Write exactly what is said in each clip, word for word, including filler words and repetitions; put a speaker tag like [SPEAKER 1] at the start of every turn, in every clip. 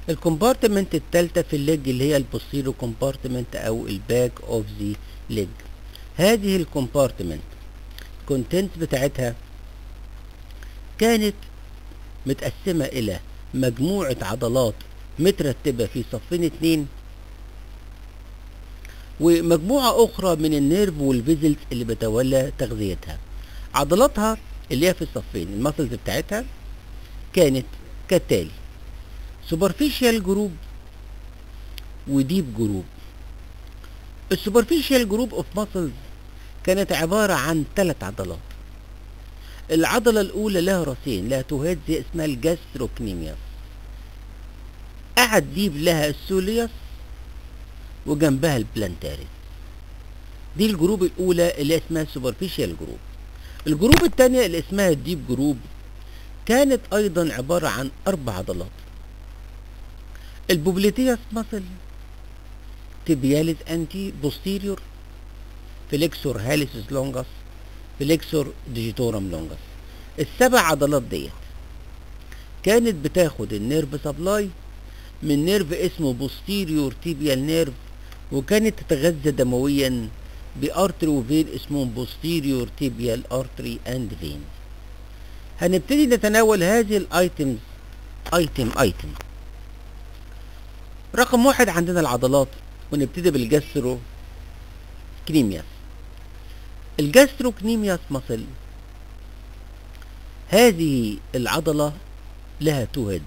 [SPEAKER 1] الكومبارتمنت التالتة في الليج اللي هي البوستيرو كومبارتمنت او الباك اوف ذا ليج. هذه الكومبارتمنت الكونتنت بتاعتها كانت متقسمة الى مجموعة عضلات مترتبة في صفين اتنين، ومجموعة اخرى من النيرف والفيزلز اللي بتولى تغذيتها. عضلاتها اللي هي في الصفين المسلز بتاعتها كانت كالتالي: سوبرفيشال جروب وديب جروب. السوبرفيشال جروب اوف ماسلز كانت عبارة عن ثلاث عضلات. العضلة الأولى لها راسين، لها تو هيدز، اسمها الجاستروكنيميوس. قعد ديب لها السوليوس وجنبها البلانتاريس. دي الجروب الأولى اللي اسمها سوبرفيشال جروب. الجروب الثانية اللي اسمها الديب جروب كانت أيضا عبارة عن أربع عضلات: البوبليتيوس ماسل، تيبياليس انتي بوستيريور، فليكسور هاليسيس لونجس، فليكسور ديجيتورم لونجس. السبع عضلات ديت كانت بتاخد النيرف سبلاي من نيرف اسمه بوستيريور تيبيال نيرف، وكانت تتغذى دمويا بارتري وفين اسمهم بوستيريور تيبيال ارتري اند فين. هنبتدي نتناول هذه الايتمز ايتم ايتم. رقم واحد عندنا العضلات، ونبتدي بالجاسترو كنيمياس. الجاستروكنيمياس ماسل هذه العضلة لها تو هيدز.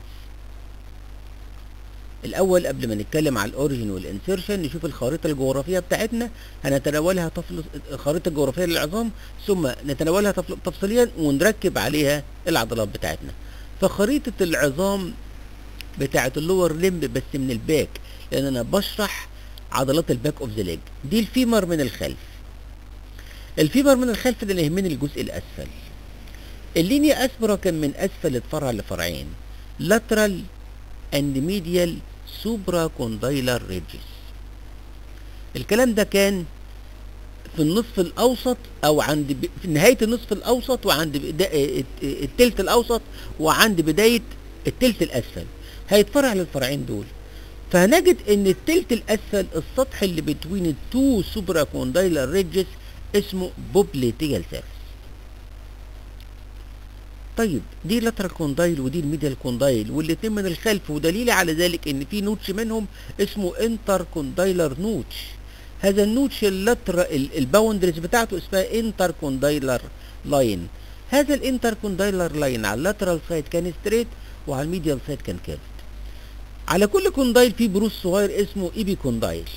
[SPEAKER 1] الأول قبل ما نتكلم على الأوريجين والإنسيرشن نشوف الخريطة الجغرافية بتاعتنا. هنتناولها تفل... الخريطة الجغرافية للعظام، ثم نتناولها تفل... تفصيليا ونركب عليها العضلات بتاعتنا. فخريطة العظام بتاعت اللور ليمب بس من الباك، لأن أنا بشرح عضلات الباك أوف ذا ليج. دي الفيمر من الخلف. الفيمر من الخلف ده اللي يهمني الجزء الأسفل. اللينيا أسبرا كان من أسفل اتفرع لفرعين: lateral and medial supracondylar ridges. الكلام ده كان في النصف الأوسط أو عند ب... في نهاية النصف الأوسط وعند بدا... التلت الأوسط وعند بداية التلت الأسفل، هيتفرع للفرعين دول. فهنجد إن التلت الأسفل السطح اللي بين التو supracondylar ridges اسمه بوبليتيال سيرفيس. طيب دي لاترال كوندايل ودي الميديال كوندايل، والاتنين من الخلف، ودليل على ذلك ان في نوتش منهم اسمه انتر كوندايلر نوتش. هذا النوتش اللاترال الباوندريز بتاعته اسمها انتر كوندايلر لاين. هذا الانتر كوندايلر لاين على اللاترال سايد كان ستريت وعلى الميديال سايد كان كيرفد. على كل كوندايل فيه بروز صغير اسمه ايبي كوندايل،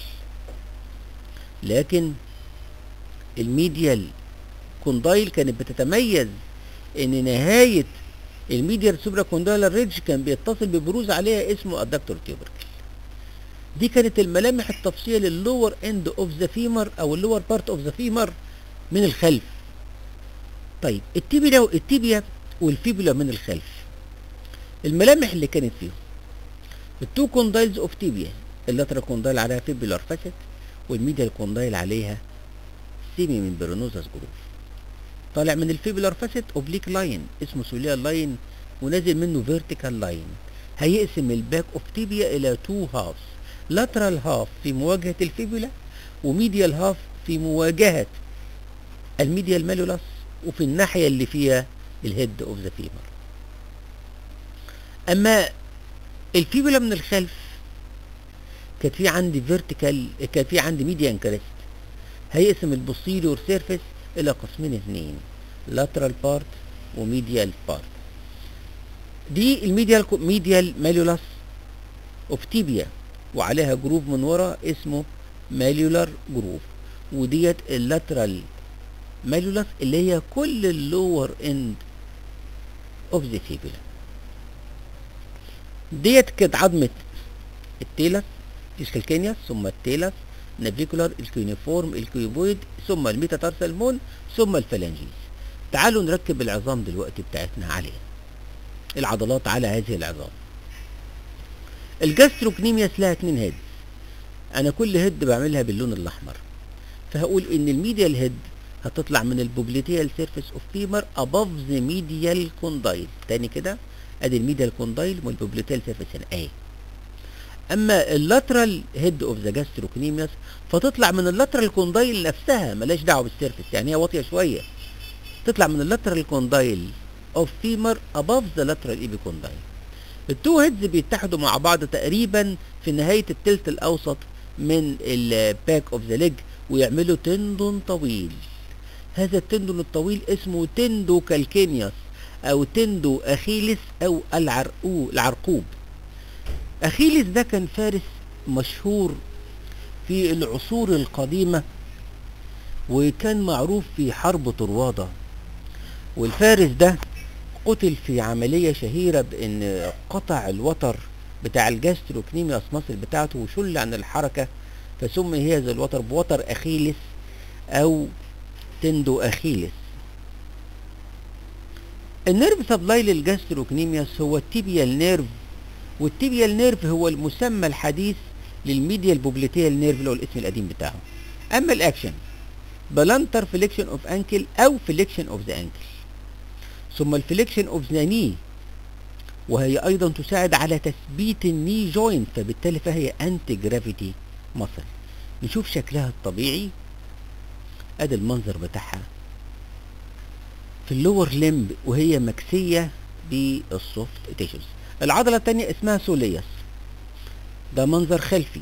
[SPEAKER 1] لكن الميديال كوندايل كانت بتتميز ان نهاية الميديال سوبرا كوندايلر ريدج كان بيتصل ببروز عليها اسمه الدكتور تيوبركل. دي كانت الملامح التفصيلية لللور اند اوف ذا فيمر او اللور بارت اوف ذا فيمر من الخلف. طيب التيبيا التيبيا والفيبولا من الخلف، الملامح اللي كانت فيهم: التو كوندايلز اوف تيبيا، اللاترال كوندايل عليها فيبولار فاسيت، والميديال كوندايل عليها سيمي ممبرينوزاس جروف. طالع من الفيبولار فاسيت اوبليك لاين اسمه سوليال لاين، ونازل منه فيرتيكال لاين. هيقسم الباك اوف تيبيا الى تو هافز: لاترال هاف في مواجهة الفيبولا، وميديال هاف في مواجهة الميديال مالولاس وفي الناحية اللي فيها الهيد اوف ذا فيمر. اما الفيبولا من الخلف كانت في عندي فيرتيكال، كان في عندي ميديان كريست. هيقسم البوستيريور سيرفيس الى قسمين اثنين: لاترال بارت وميديال بارت. دي الميديال ميديال ماليولاس اوف تيبيا، وعليها جروف من ورا اسمه ماليولار جروف، وديت اللاترال ماليولاس اللي هي كل اللور اند اوف ذا فيبولا. ديت كانت عظمة التيلس الكالكينياس، ثم التيلس نافيكولار، الكيونيفورم، الكيوبويد، ثم الميتاتارسال مون، ثم الفالانجيز. تعالوا نركب العظام دلوقتي بتاعتنا عليها، العضلات على هذه العظام. الجاستروكنيمياس لها اتنين هيد، انا كل هيد بعملها باللون الاحمر. فهقول ان الميديال هيد هتطلع من البوبليتيال سيرفيس اوف فيمر اباف ذا ميديال كوندايل. تاني كده، ادي الميديال كوندايل والبوبليتيال سيرفيس هنا اهي. اما اللاترال هيد اوف ذا جاستروكنيميوس فتطلع من اللاترال كوندايل نفسها، ملاش دعوه بالسيرفس، يعني هي واطيه شويه، تطلع من اللاترال كوندايل اوف فيمر اباف ذا لاترال ايبيكوندايل. التو هيدز بيتحدوا مع بعض تقريبا في نهايه التلت الاوسط من الباك اوف ذا ليج ويعملوا تندون طويل. هذا التندون الطويل اسمه تندو كالكينيوس او تندو اخيلس او العرقو العرقوب. اخيلس ده كان فارس مشهور في العصور القديمة وكان معروف في حرب طروادة، والفارس ده قتل في عملية شهيرة بان قطع الوتر بتاع الجاستروكنيميوس ماسل بتاعته وشل عن الحركة، فسمي هذا الوتر بوتر اخيلس او تندو اخيلس. النيرف سبلاي للجاستروكنيميوس هو التيبيال نيرف، والتيبيال نيرف هو المسمى الحديث للميديال بوبليتيال نيرف اللي هو الاسم القديم بتاعه. اما الاكشن بلانتر فليكشن اوف انكل او فليكشن اوف ذا انكل، ثم الفليكشن اوف ذا ني، وهي ايضا تساعد على تثبيت الني جوينت، فبالتالي فهي انتي جرافيتي ماسل. نشوف شكلها الطبيعي، ادي المنظر بتاعها في اللور ليمب وهي مكسيه بالسوفت تيشوز. العضله الثانيه اسمها سوليوس، ده منظر خلفي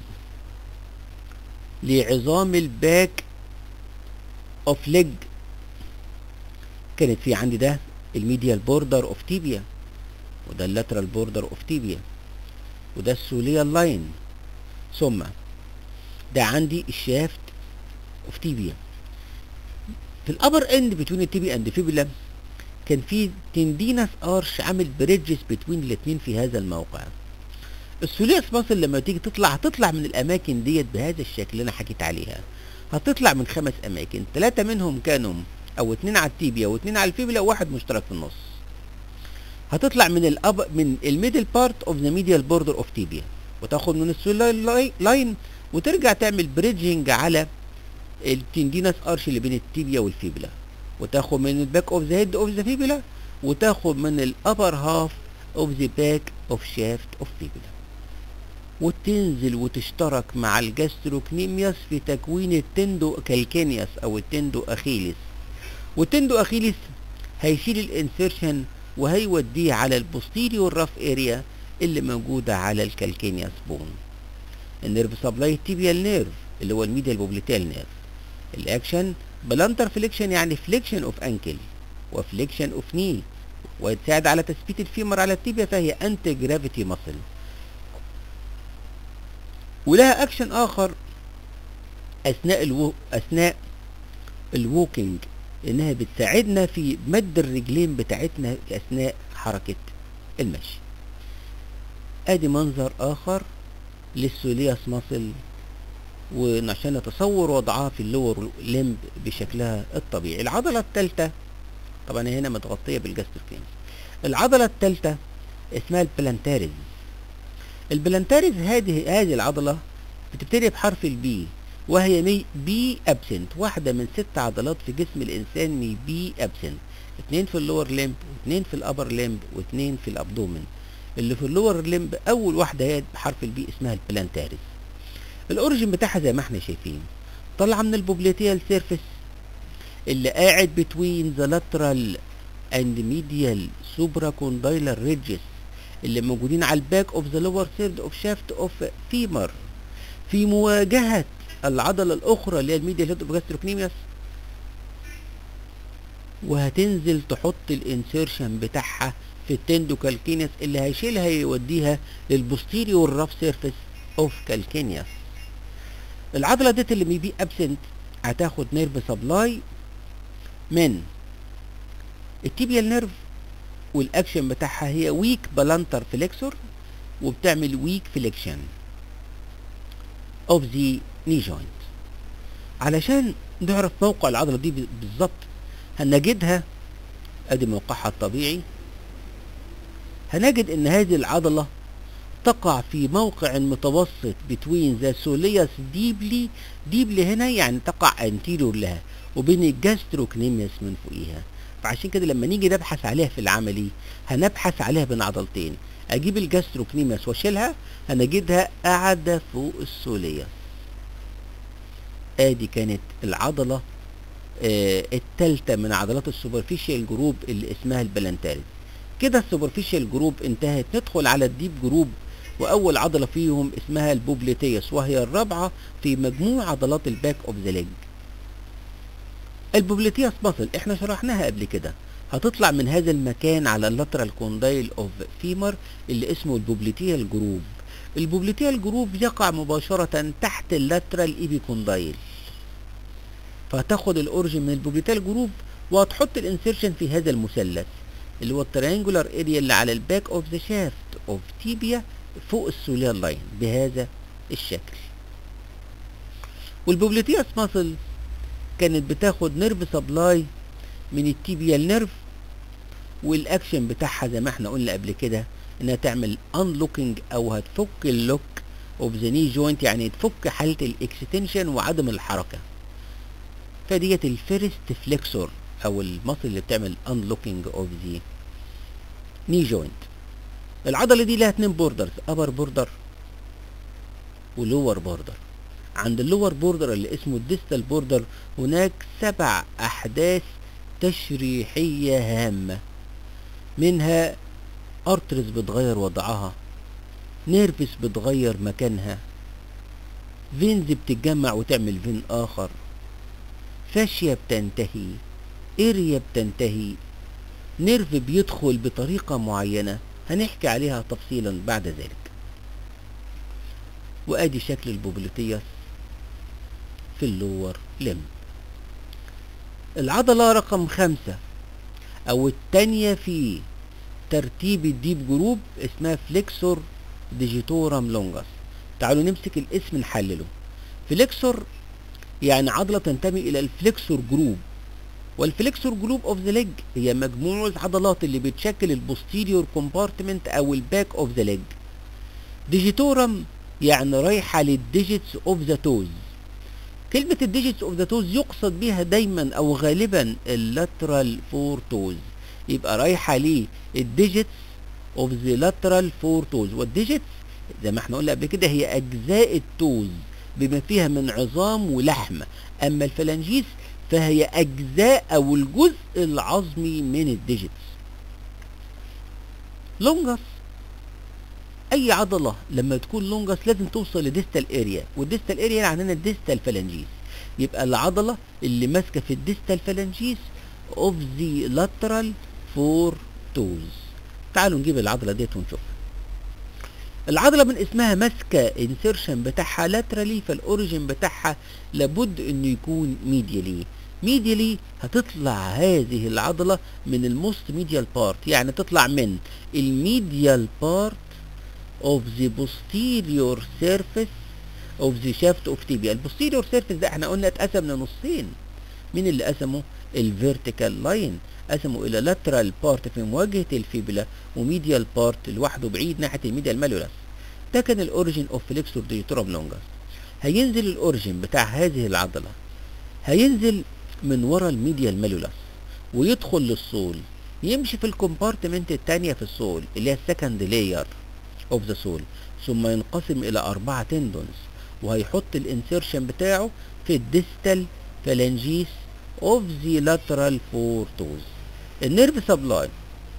[SPEAKER 1] لعظام الباك اوف ليج. كانت في عندي ده الميديال بوردر اوف تيبيا، وده اللاترال بوردر اوف تيبيا، وده السوليال لاين، ثم ده عندي الشافت اوف تيبيا. في الابر اند بتوين التيبيا اند فيبولا كان في تندينس ارش عامل بريدجز بتوين الاثنين في هذا الموقع. السوليوس ماسل لما تيجي تطلع هتطلع من الاماكن ديت بهذا الشكل اللي انا حكيت عليها، هتطلع من خمس اماكن، ثلاثه منهم كانوا او اثنين على التيبيا واثنين على الفيبولا وواحد مشترك في النص. هتطلع من الأب من الميدل بارت اوف ذا ميديال بوردر اوف تيبيا وتاخد من السوليال لاين وترجع تعمل بريدجنج على التندينس ارش اللي بين التيبيا والفيبولا، وتاخد من الباك اوف ذا هيد اوف ذا فيبولا، وتاخد من الابر هاف اوف ذا باك اوف شافت اوف فيبولا، وتنزل وتشترك مع الجاستروكنيميوس في تكوين التندو كالكينيوس او التندو اخيلس. والتندو اخيلس هيشيل الانسيرشن وهيوديه على البوستيريور راف اريا اللي موجوده على الكالكينيوس بون. النيرف سبلاي التيبيال نيرف اللي هو الميديال بوبليتال نيرف. الاكشن بلانتر فليكشن يعني فليكشن اوف انكل وفليكشن اوف ني، وتساعد على تثبيت الفيمر على التيبيا، فهي انتي جرافيتي ماسل. ولها اكشن اخر اثناء الو... اثناء الووكينج، انها بتساعدنا في مد الرجلين بتاعتنا اثناء حركه المشي. ادي منظر اخر للسوليوس ماسل، وعشان نتصور وضعها في اللور ليمب بشكلها الطبيعي. العضله الثالثه طبعا هنا متغطيه بالجاستروكنيميوس. العضله الثالثه اسمها البلانتاريز. البلانتاريز هذه هذه العضله بتبتدي بحرف البي، وهي بي ابسنت، واحده من ست عضلات في جسم الانسان مي بي ابسنت، اثنين في اللور ليمب واثنين في الابر ليمب واثنين في الابدومن. اللي في اللور ليمب اول واحده هي بحرف البي اسمها البلانتاريز. الاوريجن بتاعها زي ما احنا شايفين طالعه من البوبليتيال سيرفيس اللي قاعد بتوين ذا لاترال اند ميديال سوبرا كوندايلر ريدجز اللي موجودين على الباك اوف ذا لور ثيرد اوف شافت اوف فيمر في مواجهه العضله الاخرى اللي هي الميديال هيد اوف جاستروكنيميوس، وهتنزل تحط الانسيرشن بتاعها في التندو كالكينيوس اللي هيشيلها يوديها للبوستيريور راف سيرفيس اوف كالكينيوس. العضله ديت اللي مي بي ابسنت هتاخد نيرف سبلاي من التيبيال نيرف، والاكشن بتاعها هي ويك بالانتر فليكسور، وبتعمل ويك فليكشن اوف ذا ني جوينت. علشان نعرف موقع العضله دي بالظبط هنجدها، ادي موقعها الطبيعي، هنجد ان هذه العضله تقع في موقع متوسط بتوين ذا سوليوس ديبلي. ديبلي هنا يعني تقع انتيريور لها، وبين الجاستروكنيميوس من فوقيها. فعشان كده لما نيجي نبحث عليها في العملي هنبحث عليها بين عضلتين. اجيب الجاستروكنيميوس واشيلها هنجدها قاعده فوق السوليوس. ادي كانت العضله آه التالتة من عضلات السوبرفيشال جروب اللي اسمها البلانتاريس. كده السوبرفيشال جروب انتهت. ندخل على الديب جروب، واول عضله فيهم اسمها البوبليتيوس، وهي الرابعه في مجموع عضلات الباك اوف ذا ليج. البوبليتيوس ماسل احنا شرحناها قبل كده، هتطلع من هذا المكان على اللاترال كوندايل اوف فيمر اللي اسمه البوبليتيال جروب. البوبليتيال جروب يقع مباشره تحت اللاترال ايبي كوندايل، فهتاخد الاوريجن من البوبليتال جروب وهتحط الانسيرشن في هذا المثلث اللي هو التريانجولار اريا اللي على الباك اوف ذا شافت اوف تيبيا فوق السوليال لاين بهذا الشكل. والبوبليتيوس ماسل كانت بتاخد نيرف سبلاي من التيبيال نيرف، والاكشن بتاعها زي ما احنا قلنا قبل كده انها تعمل انلوكينج او هتفك اللوك اوف ذا ني جوينت، يعني تفك حاله الاكستنشن وعدم الحركه. فديت الفيرست فليكسور او المصل اللي بتعمل انلوكينج اوف ذا ني جوينت. العضله دي لها اتنين بوردرز، ابر بوردر ولور بوردر. عند اللور بوردر اللي اسمه الديستال بوردر هناك سبع احداث تشريحيه هامه، منها ارترز بتغير وضعها، نيرفس بتغير مكانها، فينز بتتجمع وتعمل فين اخر، فاشيا بتنتهي، اريا بتنتهي، نيرف بيدخل بطريقه معينه هنحكي عليها تفصيلا بعد ذلك. وادي شكل البوبليتيوس في اللور لم. العضلة رقم خمسة او التانية في ترتيب الديب جروب اسمها فليكسور ديجيتورم لونجاس. تعالوا نمسك الاسم نحلله. فليكسور يعني عضلة تنتمي الى الفليكسور جروب، والفليكسور جروب اوف ذا ليج هي مجموعة عضلات اللي بتشكل البوستيريور كومبارتمنت او الباك اوف ذا ليج. ديجيتورم يعني رايحة للديجيتس اوف ذا توز. كلمة الديجيتس اوف ذا توز يقصد بيها دايما او غالبا اللاترال فور توز، يبقى رايحة للديجيتس اوف ذا لاترال فور توز. والديجيتس زي ما احنا قلنا قبل كده هي اجزاء التوز بما فيها من عظام ولحم، اما الفلانجيس فهي اجزاء او الجزء العظمي من الديجيتس. لونجاس اي عضله لما تكون لونجاس لازم توصل لديستال اريا، والديستال اريا يعني عندنا الديستال فالانجيس، يبقى العضله اللي ماسكه في الديستال فالانجيس اوف ذا لاترال فور توز. تعالوا نجيب العضله ديت ونشوفها. العضله من اسمها ماسكه انسيرشن بتاعها لاترالي، فالاوريجن بتاعها لابد انه يكون ميديالي. ميديالي هتطلع هذه العضله من الموست ميديال بارت، يعني تطلع من الميديال بارت of the posterior surface of the shaft of tibia. البوستيريور سيرفيس ده احنا قلنا اتقسم لنصين. مين اللي قسمه؟ الفيرتيكال لاين، قسمه الى لاترال بارت في مواجهه الفيبولا وميديال بارت لوحده بعيد ناحيه الميديال ماليولاس. ده كان الاوريجين اوف فليكسور ديجيتورم لونجاس. هينزل الاوريجين بتاع هذه العضله، هينزل من ورا الميديال ماليولاس ويدخل للصول، يمشي في الكومبارتمنت الثانيه في الصول اللي هي السكند لاير اوف ذا سول، ثم ينقسم الى اربعه تندونز، وهيحط الانسيرشن بتاعه في الديستال فالانجيس اوف ذا لاترال فور توز. النيرف سبلاي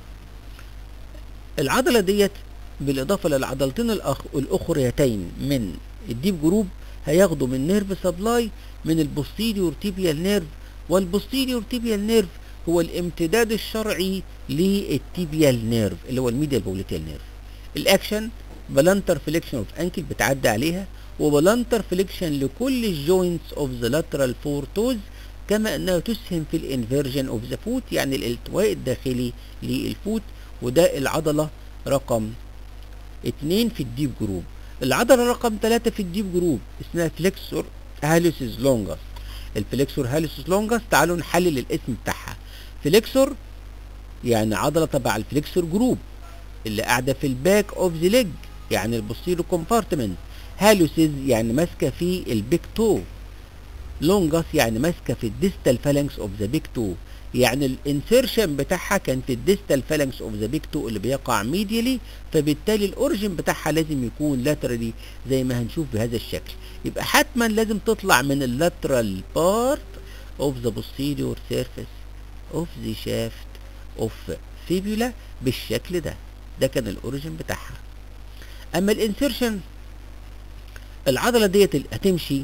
[SPEAKER 1] العضله ديت بالاضافه للعضلتين الأخ... الاخريتين من الديب جروب هياخدوا من نيرف سبلاي من البوستيريور تيبيال نيرف، والبوستيريور تيبيال نيرف هو الامتداد الشرعي للتيبيال نيرف اللي هو الميديال بوليتيال نيرف. الاكشن بلانتر فليكشن اوف انكل بتعدي عليها، وبلانتر فليكشن لكل الجوينتس اوف ذا لاترال فور توز، كما انها تسهم في الانفيرجن اوف ذا فوت يعني الالتواء الداخلي للفوت. وده العضله رقم اتنين في الديب جروب. العضله رقم تلاتة في الديب جروب اسمها فليكسور هالوسيس لونجاس. الفليكسور هالوسيس لونجاس تعالوا نحلل الاسم بتاعها. فليكسور يعني عضله تبع الفليكسور جروب اللي قاعده في الباك اوف ذا ليج يعني البوستيريور كومبارتمنت. هالوسيز يعني ماسكه في البيك تو. لونجاس يعني ماسكه في الديستال فالانكس اوف ذا بيك تو. يعني الانسيرشن بتاعها كان في الديستال فالانكس اوف ذا بيك تو اللي بيقع ميديالي، فبالتالي الاوريجن بتاعها لازم يكون لاترالي زي ما هنشوف بهذا الشكل. يبقى حتما لازم تطلع من اللاترال بارت اوف ذا posterior surface اوف ذا شافت اوف فيبولا بالشكل ده. ده كان الاوريجن بتاعها. اما الانسيرشن، العضله ديت هتمشي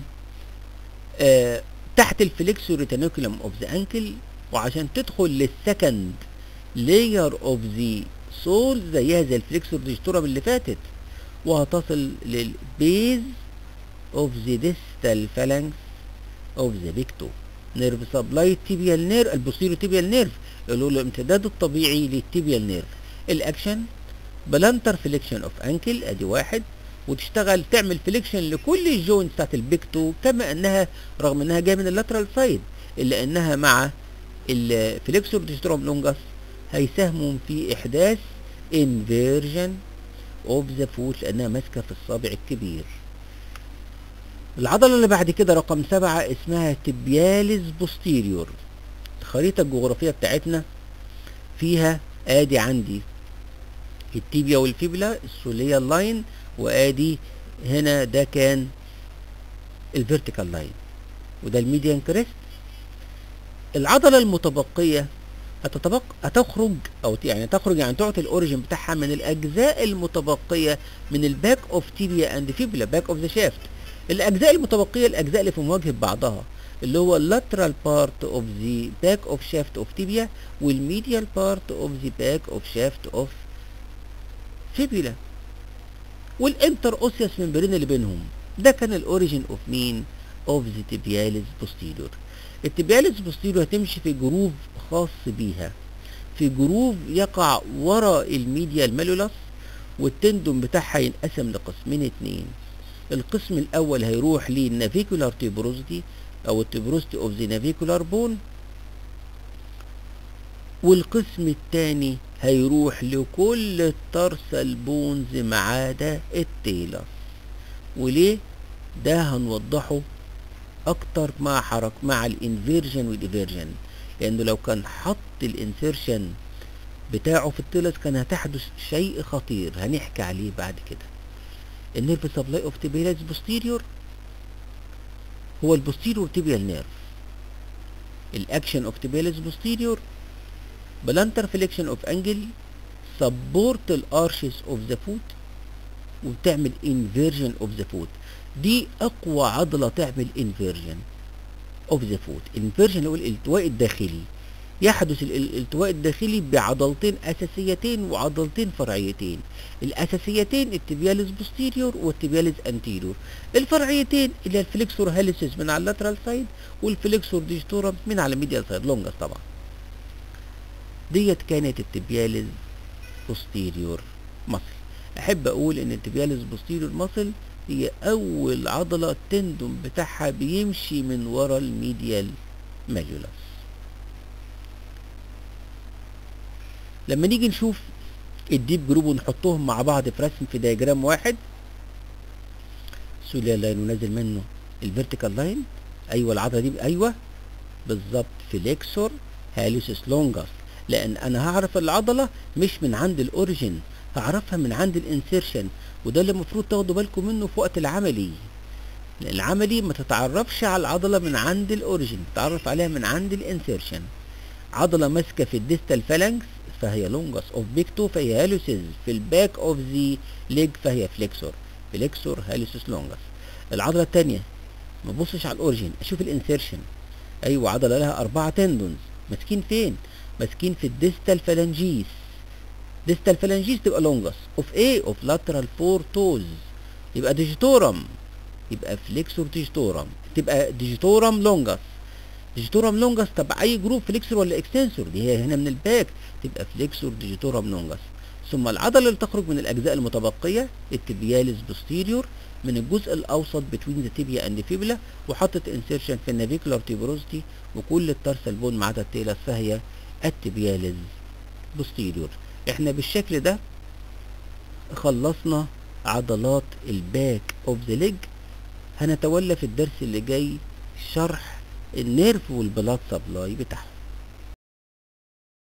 [SPEAKER 1] آه تحت الفليكسور ريتانيكولم اوف ذا انكل، وعشان تدخل للسكند لاير اوف ذا سول زيها زي الفليكسور ديجيتورم اللي فاتت، وهتصل للبيز اوف ذا ديستال فالانكس اوف ذا بيك تو نيرف سبلاي تيبيال نيرف البوستيريو تيبيال نيرف اللي هو الامتداد الطبيعي للتيبيال نيرف. الاكشن بلانتر فليكشن اوف انكل، ادي واحد، وتشتغل تعمل فليكشن لكل الجوينتس بتاعت البيك تو، كما انها رغم انها جايه من اللاترال سايد الا انها مع الفليكسور ديجيتورم لونجاس هيساهموا في احداث انفيرجن اوف ذا فوت لانها ماسكه في الصابع الكبير. العضله اللي بعد كده رقم سبعه اسمها تبياليز بوستيريور. الخريطه الجغرافيه بتاعتنا فيها ادي عندي التيبيا والفيبلا السوليه اللاين، وادي هنا ده كان الفيرتيكال لاين، وده الميديان كريست. العضله المتبقيه هتتبقى هتخرج او يعني تخرج يعني تعطي الاوريجن بتاعها من الاجزاء المتبقيه من الباك اوف تيبيا اند فيبلا، باك اوف ذا شافت. الاجزاء المتبقيه الاجزاء اللي في مواجهه بعضها اللي هو اللاترال بارت اوف ذا باك اوف شافت اوف تيبيا والميديال بارت اوف ذا باك اوف شافت اوف فيبولا والانتر اوسيوس ممبرين اللي بينهم. ده كان الاوريجن اوف مين؟ اوف ذا تيبياليز بوستيريور. التيبياليز بوستيريور هتمشي في جروف خاص بيها، في جروف يقع ورا الميديال مالولاس، والتندون بتاعها ينقسم لقسمين اتنين. القسم الاول هيروح للنافيكولار تيبروزيتي او التيبروزيتي اوف ذا نافيكولار بون، والقسم الثاني هيروح لكل الترسل بونز ما عدا التيلس. وليه؟ ده هنوضحه اكتر مع حرك مع الانفيرجن والايفيرجن، لانه لو كان حط الانسيرشن بتاعه في التيلس كان هتحدث شيء خطير هنحكي عليه بعد كده. النيرف سبلاي اوف تيبياليز بوستيريور هو البوستيريور تيبيال نيرف. الاكشن اوف تيبياليز بوستيريور بلانتر فليكشن اوف انجل سبورت الارشز اوف ذا فوت وبتعمل انفيرجن اوف ذا فوت. دي اقوى عضله تعمل انفيرجن اوف ذا فوت. انفيرجن هو الالتواء الداخلي، يحدث الالتواء الداخلي بعضلتين اساسيتين وعضلتين فرعيتين. الاساسيتين التبياليز بوستيريور والتبياليز انتيريور، الفرعيتين اللي الفليكسور هاليسيس من على اللاترال سايد والفليكسور ديجيتورم من على الميديال سايد لونجس. طبعا ديت كانت التبياليز بوستيريور ماسل. احب اقول ان التبياليز بوستيريور ماسل هي اول عضله التندون بتاعها بيمشي من ورا الميديال ماليولاس. لما نيجي نشوف الديب جروب ونحطهم مع بعض في رسم في دياجرام واحد، سوليا لاين ونازل منه الفيرتيكال لاين، ايوه العضله دي ايوه بالظبط فليكسور هاليسيس لونجاس، لان انا هعرف العضله مش من عند الاوريجن، هعرفها من عند الانسيرشن، وده اللي المفروض تاخدوا بالكم منه في وقت العملي. العملي ما تتعرفش على العضله من عند الاوريجن، تتعرف عليها من عند الانسيرشن. عضله ماسكه في الديستال فالانكس فهي لونجاس اوف بيك تو فهي هاليسيس، في الباك اوف ذا ليج فهي فليكسور، فليكسور هاليسيس لونجاس. العضله الثانيه ما ابصش على الاوريجن، اشوف الانسيرشن. ايوه عضله لها اربعه تندونز، ماسكين فين؟ ماسكين في الديستال فالانجيس. ديستال فالانجيس تبقى لونجاس اوف ايه؟ اوف لاترال فور توز، يبقى ديجيتورم، يبقى فليكسور ديجيتورم، تبقى ديجيتورم لونجاس. ديجيتورم لونجاس تبع اي جروب فليكسور ولا اكستنسور؟ دي هي هنا من الباك تبقى فليكسور ديجيتورم لونجاس. ثم العضله اللي تخرج من الاجزاء المتبقيه التبياليز بوستيريور من الجزء الاوسط بتوين ذا تيبيا اند فيبلا، وحطت انسيرشن في النافيكولار تيبروزيتي وكل الترسل بون ما عدا التيلس فهي التبياليز بوستيريور. احنا بالشكل ده خلصنا عضلات الباك اوف ذا ليج. هنتولى في الدرس اللي جاي شرح النيرف والبلاد سبلاي بتاعهم.